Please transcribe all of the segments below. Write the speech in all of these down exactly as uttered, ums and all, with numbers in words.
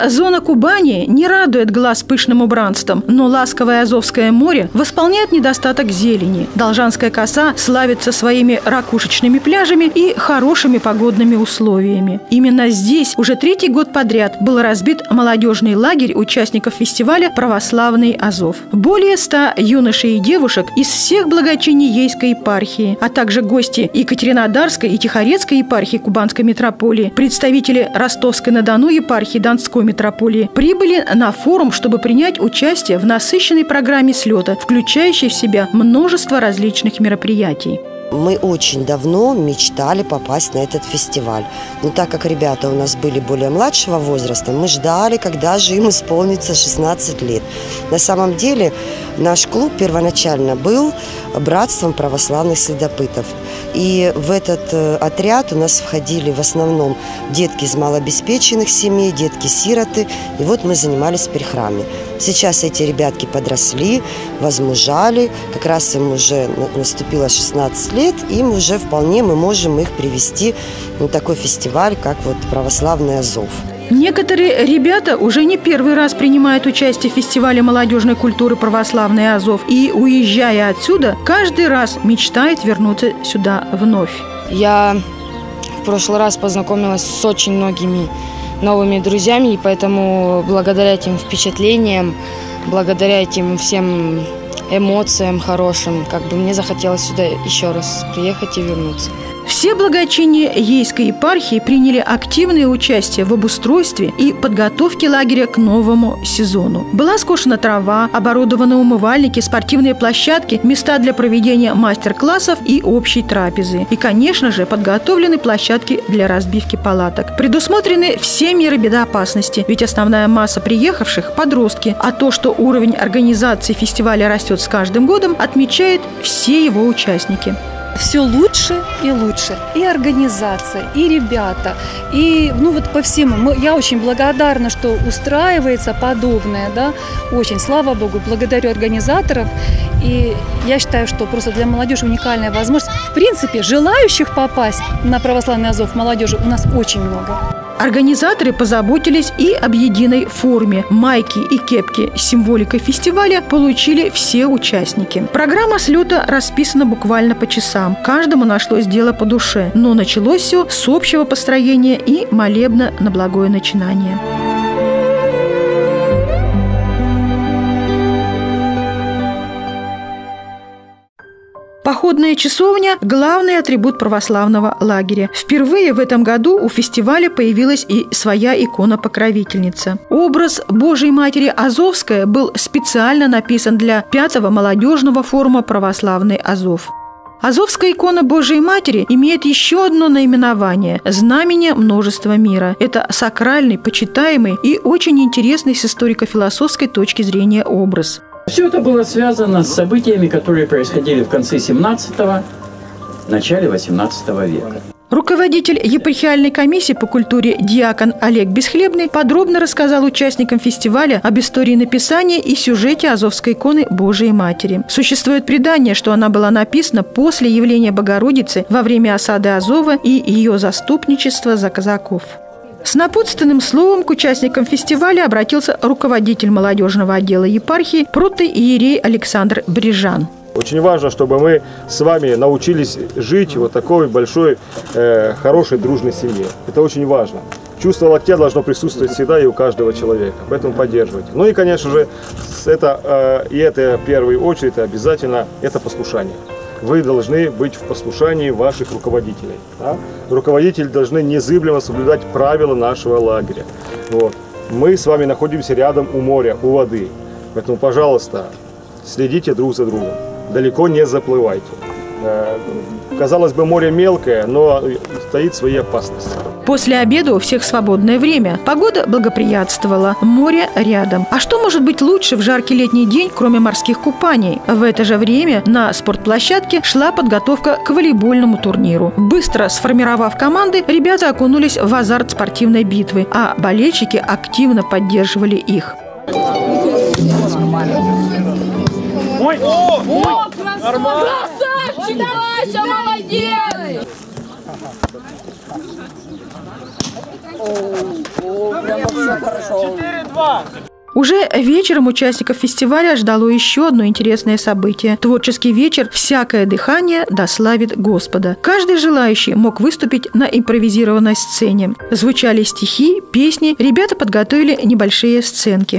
зона Кубани не радует глаз пышным убранством, но ласковое Азовское море восполняет недостаток зелени. Должанская коса славится своими ракушечными пляжами и хорошими погодными условиями. Именно здесь уже третий год подряд был разбит молодежный лагерь участников фестиваля «Православный Азов». Более ста юношей и девушек из всех благочиний Ейской епархии, а также гости Екатеринодарской и Тихорецкой епархии Кубанской митрополии, представители Ростовской-на-Дону епархии Донской митрополии прибыли на форум, чтобы принять участие в насыщенной программе слета, включающей в себя множество различных мероприятий. Мы очень давно мечтали попасть на этот фестиваль. Но так как ребята у нас были более младшего возраста, мы ждали, когда же им исполнится шестнадцать лет. На самом деле наш клуб первоначально был братством православных следопытов. И в этот отряд у нас входили в основном детки из малообеспеченных семей, детки-сироты. И вот мы занимались при храме. Сейчас эти ребятки подросли, возмужали. Как раз им уже наступило шестнадцать лет, им уже вполне мы можем их привести на такой фестиваль, как вот «Православный Азов». Некоторые ребята уже не первый раз принимают участие в фестивале молодежной культуры «Православный Азов» и, уезжая отсюда, каждый раз мечтает вернуться сюда вновь. Я в прошлый раз познакомилась с очень многими новыми друзьями, и поэтому благодаря этим впечатлениям, благодаря этим всем эмоциям хорошим, как бы мне захотелось сюда еще раз приехать и вернуться. Все благочиния Ейской епархии приняли активное участие в обустройстве и подготовке лагеря к новому сезону. Была скошена трава, оборудованы умывальники, спортивные площадки, места для проведения мастер-классов и общей трапезы. И, конечно же, подготовлены площадки для разбивки палаток. Предусмотрены все меры безопасности, ведь основная масса приехавших – подростки, а то, что уровень организации фестиваля растет с каждым годом, отмечают все его участники. Все лучше и лучше. И организация, и ребята, и ну вот по всему. Мы, я очень благодарна, что устраивается подобное, да, очень, слава Богу, благодарю организаторов. И я считаю, что просто для молодежи уникальная возможность. В принципе, желающих попасть на православный Азов молодежи у нас очень много. Организаторы позаботились и об единой форме. Майки и кепки с символикой фестиваля получили все участники. Программа слета расписана буквально по часам. Каждому нашлось дело по душе. Но началось все с общего построения и молебна на благое начинание. Походная часовня – главный атрибут православного лагеря. Впервые в этом году у фестиваля появилась и своя икона-покровительница. Образ Божией Матери Азовская был специально написан для пятого молодежного форума «Православный Азов». Азовская икона Божией Матери имеет еще одно наименование – знамение множества мира. Это сакральный, почитаемый и очень интересный с историко-философской точки зрения образ. Все это было связано с событиями, которые происходили в конце семнадцатого, начале восемнадцатого века. Руководитель епархиальной комиссии по культуре диакон Олег Бесхлебный подробно рассказал участникам фестиваля об истории написания и сюжете Азовской иконы Божией Матери. Существует предание, что она была написана после явления Богородицы во время осады Азова и ее заступничества за казаков. С напутственным словом к участникам фестиваля обратился руководитель молодежного отдела епархии протоиерей Александр Брижан. Очень важно, чтобы мы с вами научились жить в вот такой большой, э, хорошей, дружной семье. Это очень важно. Чувство локтя должно присутствовать всегда и у каждого человека, поэтому поддерживайте. Ну и, конечно же, это, э, и это в первую очередь обязательно это послушание. Вы должны быть в послушании ваших руководителей. Да? Руководители должны незыблемо соблюдать правила нашего лагеря. Вот. Мы с вами находимся рядом у моря, у воды. Поэтому, пожалуйста, следите друг за другом. Далеко не заплывайте. Казалось бы, море мелкое, но стоит свои опасности. После обеда у всех свободное время. Погода благоприятствовала, море рядом. А что может быть лучше в жаркий летний день, кроме морских купаний? В это же время на спортплощадке шла подготовка к волейбольному турниру. Быстро сформировав команды, ребята окунулись в азарт спортивной битвы, а болельщики активно поддерживали их. Ой! О! О! Нормально! Красавчик! Вася, молодец! Уже вечером участников фестиваля ждало еще одно интересное событие. Творческий вечер «Всякое дыхание дославит Господа». Каждый желающий мог выступить на импровизированной сцене. Звучали стихи, песни, ребята подготовили небольшие сценки.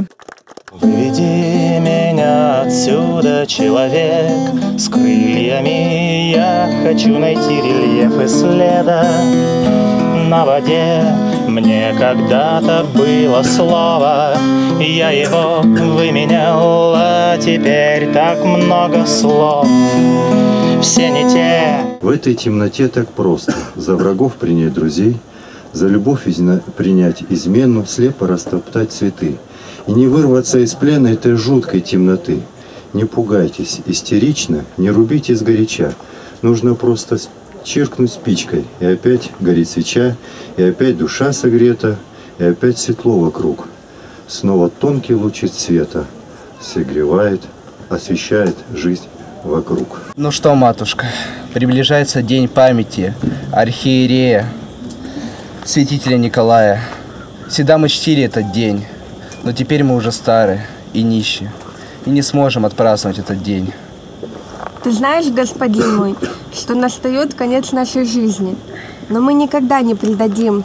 Выведи меня отсюда, человек с крыльями. Я хочу найти рельефы следа на воде. Мне когда-то было слово, я его выменял, а теперь так много слов, все не те. В этой темноте так просто. За врагов принять друзей, за любовь принять измену, слепо растоптать цветы. И не вырваться из плена этой жуткой темноты. Не пугайтесь истерично, не рубите сгоряча. Нужно просто чиркнуть спичкой, и опять горит свеча, и опять душа согрета, и опять светло вокруг. Снова тонкий лучик света согревает, освещает жизнь вокруг. Ну что, матушка, приближается день памяти архиерея, святителя Николая. Всегда мы чтили этот день, но теперь мы уже стары и нищие, и не сможем отпраздновать этот день. Ты знаешь, господин мой, что настает конец нашей жизни, но мы никогда не предадим,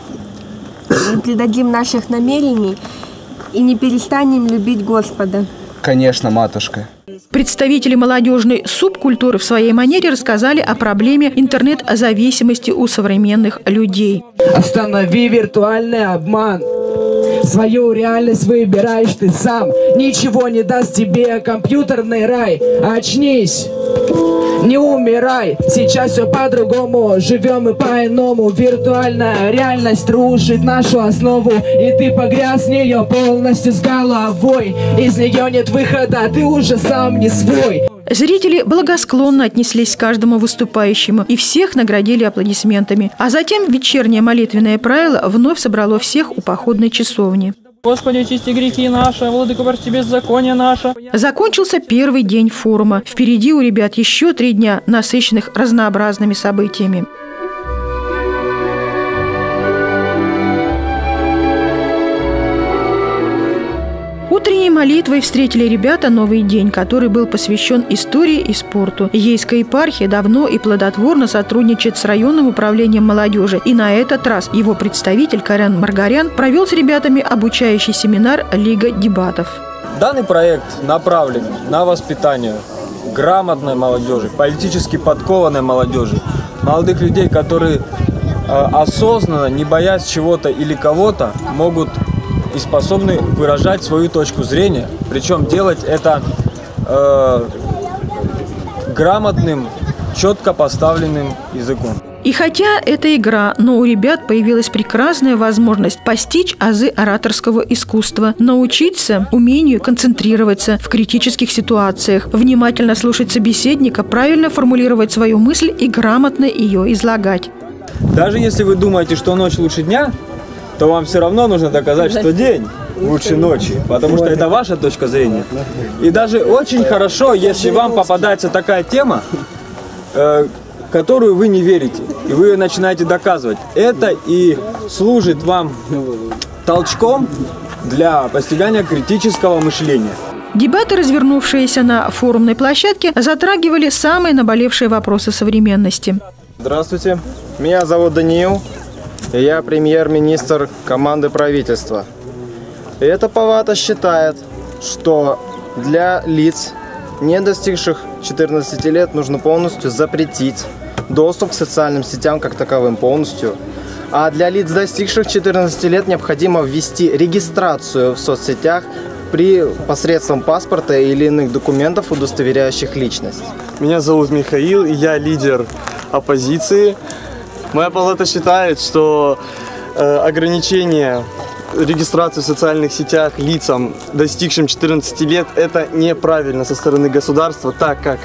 не предадим наших намерений и не перестанем любить Господа. Конечно, матушка. Представители молодежной субкультуры в своей манере рассказали о проблеме интернет-зависимости у современных людей. Останови виртуальный обман. Свою реальность выбираешь ты сам. Ничего не даст тебе компьютерный рай. Очнись, не умирай. Сейчас все по-другому. Живем и по-иному. Виртуальная реальность рушит нашу основу. И ты погряз в нее полностью с головой. Из нее нет выхода, ты уже сам не свой. Зрители благосклонно отнеслись к каждому выступающему и всех наградили аплодисментами. А затем вечернее молитвенное правило вновь собрало всех у походной часовни. Господи, очисти грехи наши, владыка, прости беззаконие наше. Закончился первый день форума. Впереди у ребят еще три дня, насыщенных разнообразными событиями. Утренней молитвой встретили ребята новый день, который был посвящен истории и спорту. Ейская епархия давно и плодотворно сотрудничает с районным управлением молодежи. И на этот раз его представитель Карен Маргарян провел с ребятами обучающий семинар «Лига дебатов». Данный проект направлен на воспитание грамотной молодежи, политически подкованной молодежи, молодых людей, которые э, осознанно, не боясь чего-то или кого-то, могут и способны выражать свою точку зрения, причем делать это э, грамотным, четко поставленным языком. И хотя это игра, но у ребят появилась прекрасная возможность постичь азы ораторского искусства, научиться умению концентрироваться в критических ситуациях, внимательно слушать собеседника, правильно формулировать свою мысль и грамотно ее излагать. Даже если вы думаете, что ночь лучше дня, то вам все равно нужно доказать, что день лучше ночи, потому что это ваша точка зрения. И даже очень хорошо, если вам попадается такая тема, э, которую вы не верите, и вы начинаете доказывать. Это и служит вам толчком для постигания критического мышления. Дебаты, развернувшиеся на форумной площадке, затрагивали самые наболевшие вопросы современности. Здравствуйте, меня зовут Даниил. Я премьер-министр команды правительства. И эта палата считает, что для лиц, не достигших четырнадцати лет, нужно полностью запретить доступ к социальным сетям как таковым полностью. А для лиц, достигших четырнадцати лет, необходимо ввести регистрацию в соцсетях при посредством паспорта или иных документов, удостоверяющих личность. Меня зовут Михаил, и я лидер оппозиции. Моя палата считает, что э, ограничение регистрации в социальных сетях лицам, достигшим четырнадцати лет, это неправильно со стороны государства, так как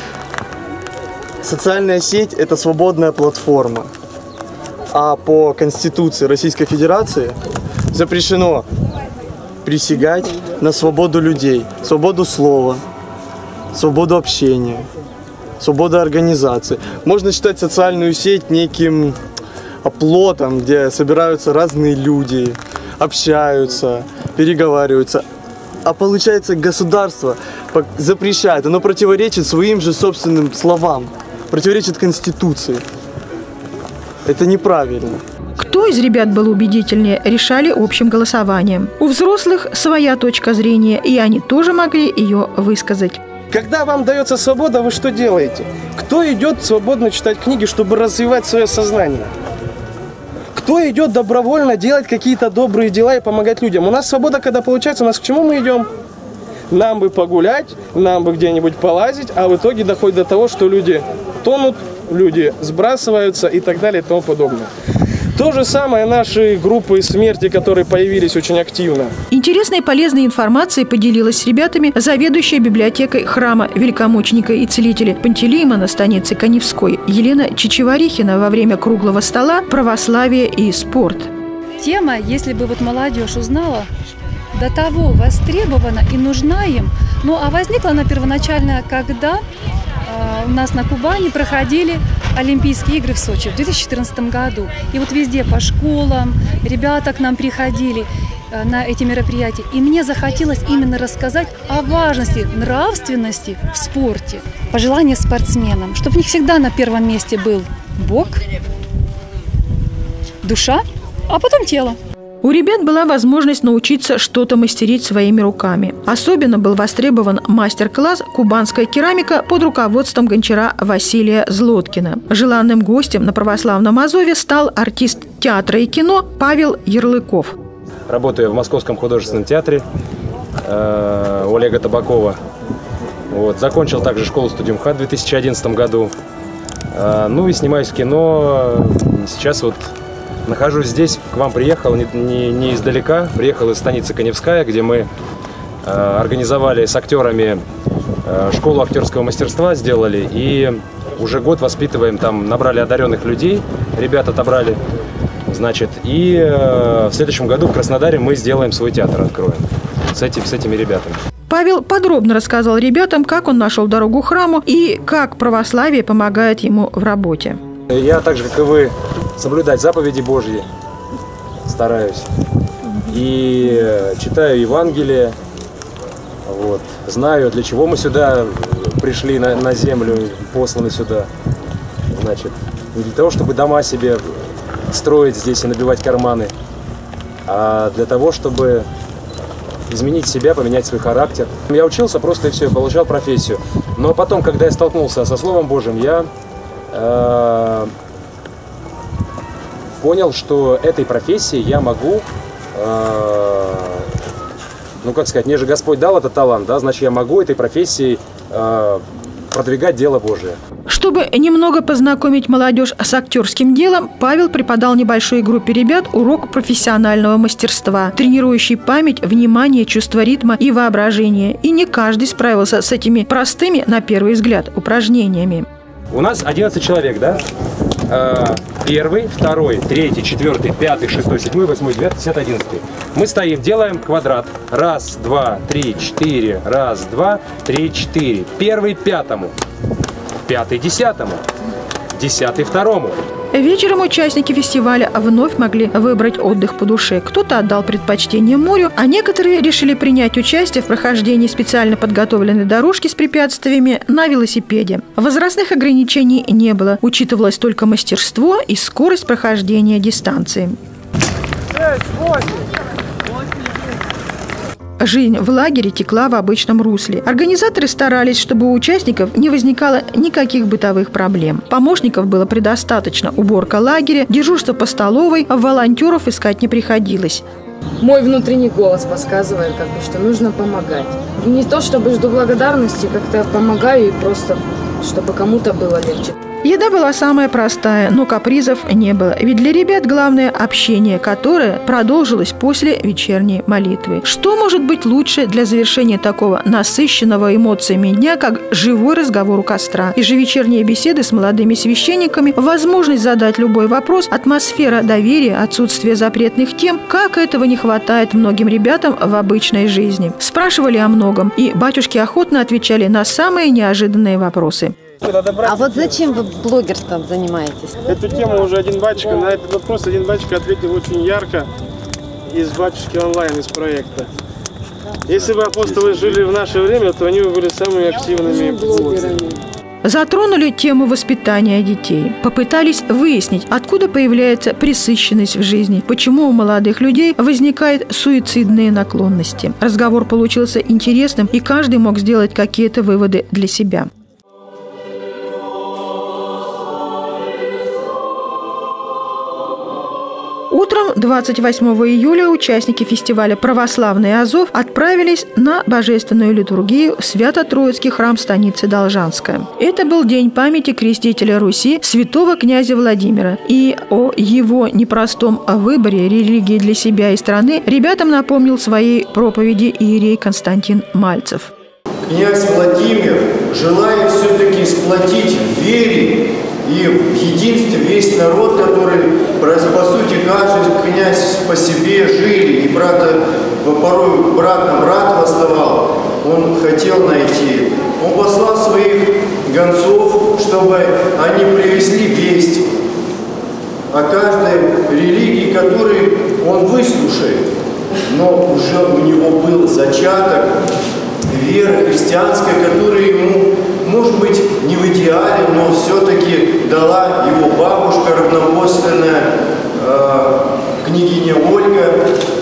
социальная сеть – это свободная платформа. А по Конституции Российской Федерации запрещено присягать на свободу людей, свободу слова, свободу общения, свобода организации. Можно считать социальную сеть неким оплотом, где собираются разные люди, общаются, переговариваются. А получается, государство запрещает, оно противоречит своим же собственным словам, противоречит Конституции. Это неправильно. Кто из ребят был убедительнее, решали общим голосованием. У взрослых своя точка зрения, и они тоже могли ее высказать. Когда вам дается свобода, вы что делаете? Кто идет свободно читать книги, чтобы развивать свое сознание? Кто идет добровольно делать какие-то добрые дела и помогать людям? У нас свобода, когда получается, у нас к чему мы идем? Нам бы погулять, нам бы где-нибудь полазить, а в итоге доходит до того, что люди тонут, люди сбрасываются и так далее и тому подобное. То же самое наши группы смерти, которые появились очень активно. Интересной и полезной информацией поделилась с ребятами заведующая библиотекой храма великомученика и целителя Пантелеймона станицы Каневской Елена Чичеварихина во время круглого стола «Православие и спорт». Тема, если бы вот молодежь узнала, до того востребована и нужна им. Ну, а возникла она первоначально, когда э, у нас на Кубани проходили Олимпийские игры в Сочи в две тысячи четырнадцатом году. И вот везде по школам ребята к нам приходили э, на эти мероприятия. И мне захотелось именно рассказать о важности нравственности в спорте. Пожелание спортсменам, чтобы у них всегда на первом месте был Бог, душа, а потом тело. У ребят была возможность научиться что-то мастерить своими руками. Особенно был востребован мастер-класс «Кубанская керамика» под руководством гончара Василия Злоткина. Желанным гостем на православном Азове стал артист театра и кино Павел Ярлыков. Работаю в Московском художественном театре э, у Олега Табакова. Вот. Закончил также школу-студию МХАТ в две тысячи одиннадцатом году. Э, ну и снимаюсь в кино. Сейчас вот нахожусь здесь, к вам приехал не, не, не издалека, приехал из станицы Каневская, где мы э, организовали с актерами э, школу актерского мастерства, сделали, и уже год воспитываем, там набрали одаренных людей, ребят отобрали, значит, и э, в следующем году в Краснодаре мы сделаем свой театр, откроем с, этим, с этими ребятами. Павел подробно рассказал ребятам, как он нашел дорогу к храму и как православие помогает ему в работе. Я так же, как и вы, соблюдать заповеди Божьи стараюсь. И читаю Евангелие. Вот. Знаю, для чего мы сюда пришли на, на землю, посланы сюда. Значит, не для того, чтобы дома себе строить здесь и набивать карманы, а для того, чтобы изменить себя, поменять свой характер. Я учился просто и все, получал профессию. Но потом, когда я столкнулся со Словом Божьим, я э, понял, что этой профессией я могу, э, ну как сказать, мне же Господь дал этот талант, да, значит я могу этой профессией э, продвигать дело Божие. Чтобы немного познакомить молодежь с актерским делом, Павел преподал небольшой группе ребят урок профессионального мастерства, тренирующий память, внимание, чувство ритма и воображение. И не каждый справился с этими простыми, на первый взгляд, упражнениями. У нас одиннадцать человек, да? Первый, второй, третий, четвертый, пятый, шестой, седьмой, восьмой, девятый, десятый, одиннадцатый. Мы стоим, делаем квадрат. Раз, два, три, четыре. Раз, два, три, четыре. Первый пятому. Пятый десятому. Десятый второму. Вечером участники фестиваля вновь могли выбрать отдых по душе. Кто-то отдал предпочтение морю, а некоторые решили принять участие в прохождении специально подготовленной дорожки с препятствиями на велосипеде. Возрастных ограничений не было. Учитывалось только мастерство и скорость прохождения дистанции. Жизнь в лагере текла в обычном русле. Организаторы старались, чтобы у участников не возникало никаких бытовых проблем. Помощников было предостаточно. Уборка лагеря, дежурство по столовой, а волонтеров искать не приходилось. Мой внутренний голос подсказывает, как бы, что нужно помогать. Не то, чтобы жду благодарности, как-то помогаю и просто, чтобы кому-то было легче. Еда была самая простая, но капризов не было. Ведь для ребят главное общение, которое продолжилось после вечерней молитвы. Что может быть лучше для завершения такого насыщенного эмоциями дня, как живой разговор у костра? Ежевечерние беседы с молодыми священниками, возможность задать любой вопрос, атмосфера доверия, отсутствие запретных тем, как этого не хватает многим ребятам в обычной жизни. Спрашивали о многом, и батюшки охотно отвечали на самые неожиданные вопросы. А вот зачем вы блогерством занимаетесь? Эту тему уже один батюшка, на этот вопрос один батюшка ответил очень ярко из «Батюшки онлайн», из проекта. Если бы апостолы жили в наше время, то они бы были самыми активными блогерами. Затронули тему воспитания детей. Попытались выяснить, откуда появляется пресыщенность в жизни, почему у молодых людей возникают суицидные наклонности. Разговор получился интересным, и каждый мог сделать какие-то выводы для себя. Утром двадцать восьмого июля участники фестиваля «Православный Азов» отправились на божественную литургию в Свято-Троицкий храм станицы Должанская. Это был день памяти крестителя Руси святого князя Владимира. И о его непростом выборе религии для себя и страны ребятам напомнил в своей проповеди иерей Константин Мальцев. Князь Владимир, желая все-таки сплотить в вере и в единстве весь народ, который, по сути, каждый князь по себе жили, и брата, порой брат на брата восставал, он хотел найти. Он послал своих гонцов, чтобы они привезли весть о каждой религии, которую он выслушает. Но уже у него был зачаток веры христианской, которая ему, может быть, не в идеале, но все-таки дала его бабушка, равнопоставленная э, княгиня Ольга.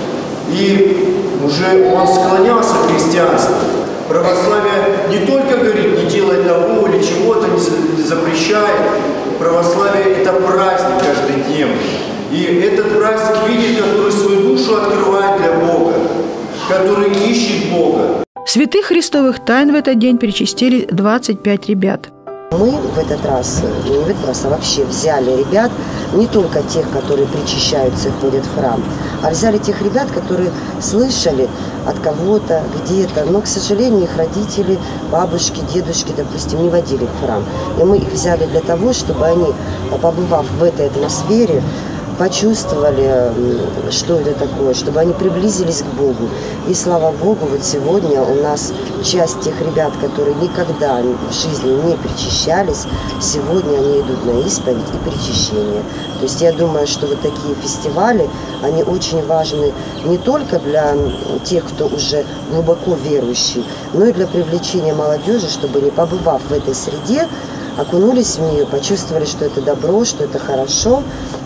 И уже он склонялся к христианству. Православие не только говорит, не делай того или чего-то, не запрещает. Православие – это праздник каждодневный. И этот праздник видит, который свою душу открывает для Бога, который ищет Бога. Святых христовых тайн в этот день причастили двадцать пять ребят. Мы в этот раз, не в этот раз, а вообще взяли ребят, не только тех, которые причащаются и ходят в храм, а взяли тех ребят, которые слышали от кого-то, где-то, но, к сожалению, их родители, бабушки, дедушки, допустим, не водили в храм. И мы их взяли для того, чтобы они, побывав в этой атмосфере, почувствовали, что это такое, чтобы они приблизились к Богу. И слава Богу, вот сегодня у нас часть тех ребят, которые никогда в жизни не причащались, сегодня они идут на исповедь и причащение. То есть я думаю, что вот такие фестивали, они очень важны не только для тех, кто уже глубоко верующий, но и для привлечения молодежи, чтобы они, побывав в этой среде, окунулись в нее, почувствовали, что это добро, что это хорошо,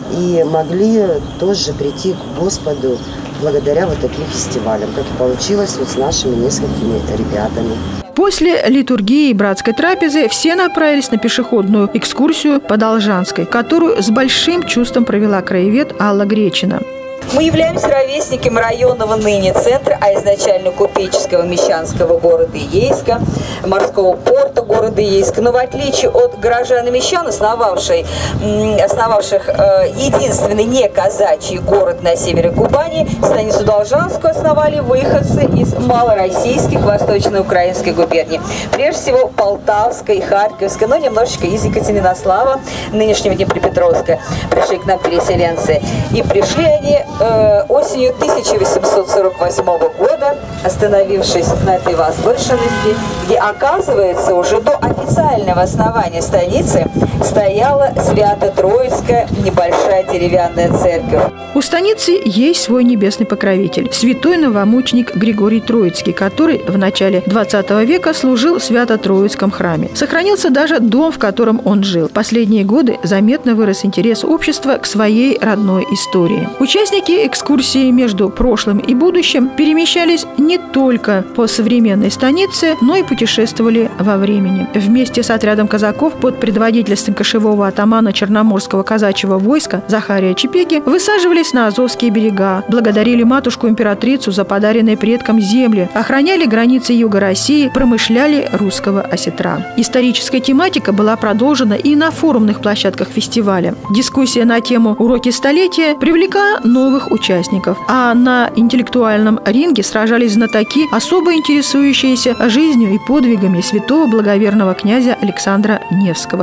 и могли тоже прийти к Господу благодаря вот таким фестивалям, как и получилось вот с нашими несколькими ребятами. После литургии и братской трапезы все направились на пешеходную экскурсию по Должанской, которую с большим чувством провела краевед Алла Гречина. Мы являемся ровесниками районного ныне центра, а изначально купеческого мещанского города Ейска, морского порта города Ейска. Но в отличие от горожан и мещан, основавших, основавших э, единственный не казачий город на севере Кубани, станицу Должанскую основали выходцы из малороссийских восточно-украинских губерний. Прежде всего Полтавской, Харьковской, но немножечко из Екатеринослава, нынешнего Днепропетровска, пришли к нам переселенцы. И пришли они осенью тысяча восемьсот сорок восьмого года, остановившись на этой возвышенности, где, оказывается, уже до официального основания станицы стояла Свято-Троицкая небольшая деревянная церковь. У станицы есть свой небесный покровитель – святой новомученик Григорий Троицкий, который в начале двадцатого века служил в Свято-Троицком храме. Сохранился даже дом, в котором он жил. В последние годы заметно вырос интерес общества к своей родной истории. Участники экскурсии между прошлым и будущим перемещались не только по современной станице, но и путешествовали во времени. Вместе с отрядом казаков под предводительством кошевого атамана Черноморского казачьего войска Захария Чепеги высаживались на Азовские берега, благодарили матушку-императрицу за подаренные предкам земли, охраняли границы юга России, промышляли русского осетра. Историческая тематика была продолжена и на форумных площадках фестиваля. Дискуссия на тему «Уроки столетия» привлекла новых участников, а на интеллектуальном ринге сражались знатоки, особо интересующиеся жизнью и подвигами святого благоверного князя Александра Невского.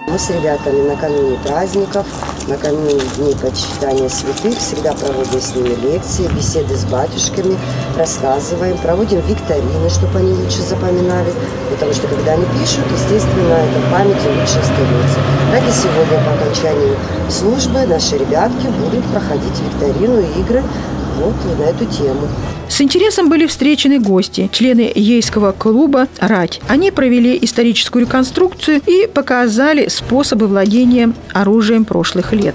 Мы с ребятами накануне праздников, накануне дней почитания святых всегда проводим с ними лекции, беседы с батюшками, рассказываем, проводим викторины, чтобы они лучше запоминали, потому что когда они пишут, естественно, это в памяти лучше остается. Так и сегодня по окончании службы наши ребятки будут проходить викторину и игры вот на эту тему. С интересом были встречены гости, члены Ейского клуба «Рать». Они провели историческую реконструкцию и показали способы владения оружием прошлых лет.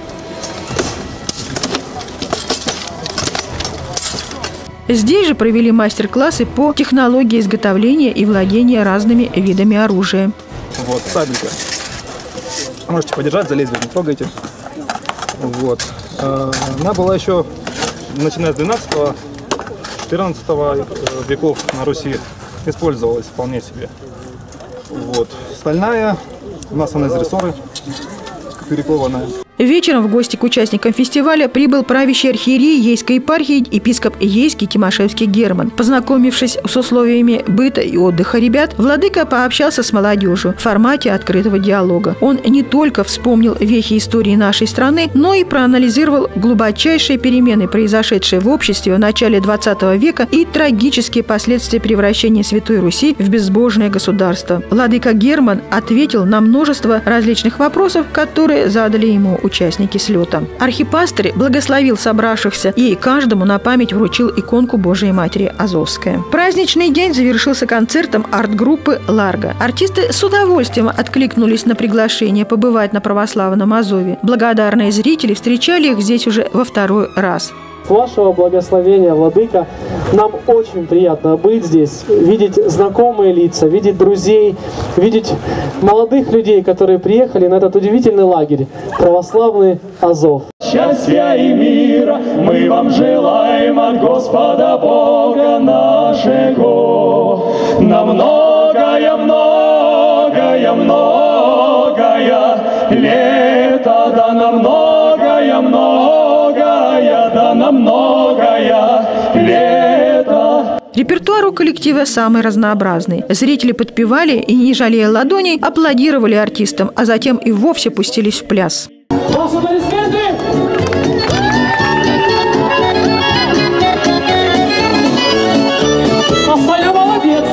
Здесь же провели мастер-классы по технологии изготовления и владения разными видами оружия. Вот, сабелька. Можете подержать, залезть, не трогайте. Вот. Она была еще, начиная с двенадцатого-четырнадцатого веков на Руси, использовалась вполне себе. Вот. Стальная, у нас она из рессоры, перекованная. Вечером в гости к участникам фестиваля прибыл правящий архиерей Ейской епархии епископ Ейский Тимошевский Герман. Познакомившись с условиями быта и отдыха ребят, владыка пообщался с молодежью в формате открытого диалога. Он не только вспомнил вехи истории нашей страны, но и проанализировал глубочайшие перемены, произошедшие в обществе в начале двадцатого века и трагические последствия превращения Святой Руси в безбожное государство. Владыка Герман ответил на множество различных вопросов, которые задали ему участники слета. Архипастырь благословил собравшихся и каждому на память вручил иконку Божией Матери Азовская. Праздничный день завершился концертом арт-группы «Ларго». Артисты с удовольствием откликнулись на приглашение побывать на православном Азове. Благодарные зрители встречали их здесь уже во второй раз. С вашего благословения, владыка, нам очень приятно быть здесь, видеть знакомые лица, видеть друзей, видеть молодых людей, которые приехали на этот удивительный лагерь, православный Азов. Счастья и мира мы вам желаем от Господа Бога нашего. На многое, многое, многое лето, да на многое, многое. На многое лето. Репертуар у коллектива самый разнообразный. Зрители подпевали и, не жалея ладоней, аплодировали артистам, а затем и вовсе пустились в пляс. Ваши аплодисменты! Асаля молодец!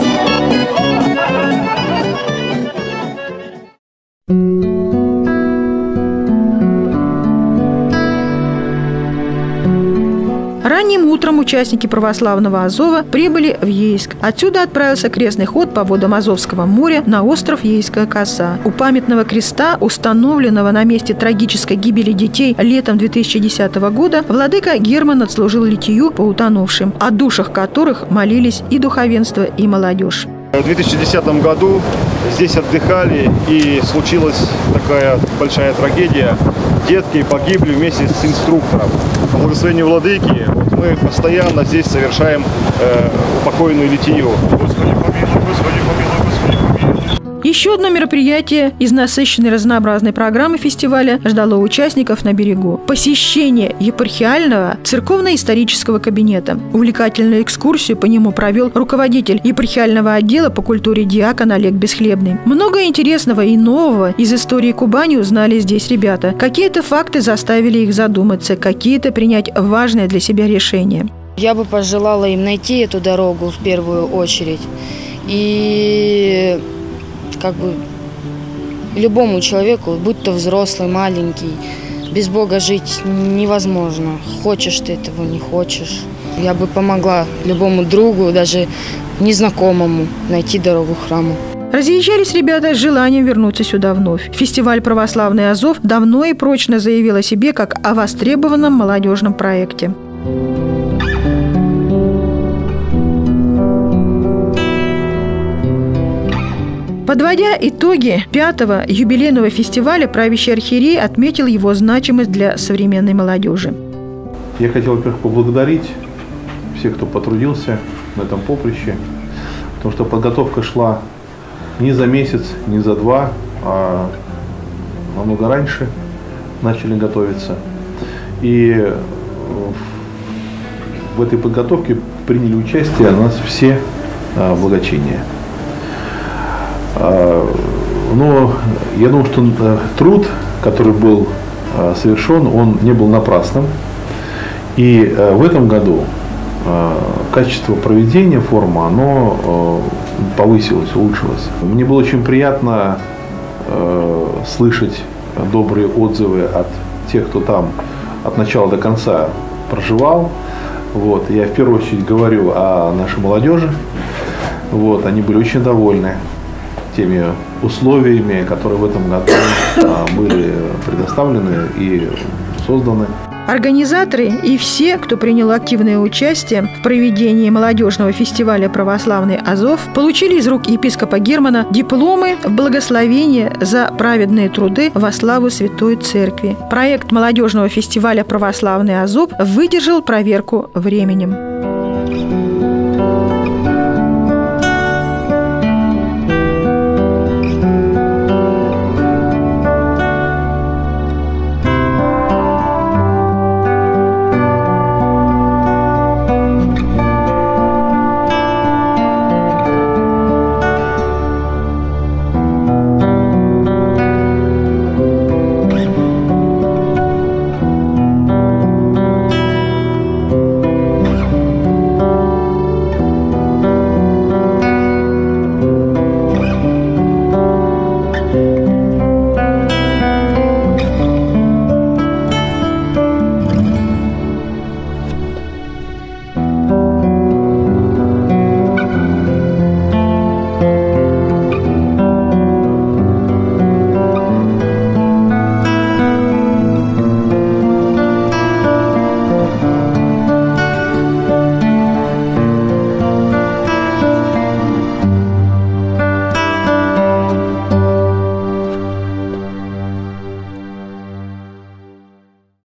Ранним утром участники православного Азова прибыли в Ейск. Отсюда отправился крестный ход по водам Азовского моря на остров Ейская коса. У памятного креста, установленного на месте трагической гибели детей летом две тысячи десятого года, владыка Герман отслужил литию по утонувшим, о душах которых молились и духовенство, и молодежь. В две тысячи десятом году здесь отдыхали, и случилась такая большая трагедия. Детки погибли вместе с инструктором. По благословению владыки вот мы постоянно здесь совершаем э, упокойную литию. Господи помилуй, Господи помилуй, Господи помилуй. Еще одно мероприятие из насыщенной разнообразной программы фестиваля ждало участников на берегу. Посещение епархиального церковно-исторического кабинета. Увлекательную экскурсию по нему провел руководитель епархиального отдела по культуре диакон Олег Бесхлебный. Много интересного и нового из истории Кубани узнали здесь ребята. Какие-то факты заставили их задуматься, какие-то принять важное для себя решение. Я бы пожелала им найти эту дорогу в первую очередь. И как бы любому человеку, будь то взрослый, маленький, без Бога жить невозможно. Хочешь ты этого, не хочешь. Я бы помогла любому другу, даже незнакомому, найти дорогу к храму. Разъезжались ребята с желанием вернуться сюда вновь. Фестиваль «Православный Азов» давно и прочно заявил о себе как о востребованном молодежном проекте. Подводя итоги пятого юбилейного фестиваля, правящий архиерей отметил его значимость для современной молодежи. Я хотел, во-первых, поблагодарить всех, кто потрудился на этом поприще, потому что подготовка шла не за месяц, не за два, а намного раньше начали готовиться. И в этой подготовке приняли участие у нас все благочиния. но я думаю, что труд, который был совершен, он не был напрасным. И в этом году качество проведения форума, оно повысилось, улучшилось. Мне было очень приятно слышать добрые отзывы от тех, кто там от начала до конца проживал. Вот. Я в первую очередь говорю о нашей молодежи. Вот. Они были очень довольны теми условиями, которые в этом году были предоставлены и созданы. Организаторы и все, кто принял активное участие в проведении молодежного фестиваля «Православный Азов», получили из рук епископа Германа дипломы в благословение за праведные труды во славу Святой Церкви. Проект молодежного фестиваля «Православный Азов» выдержал проверку временем.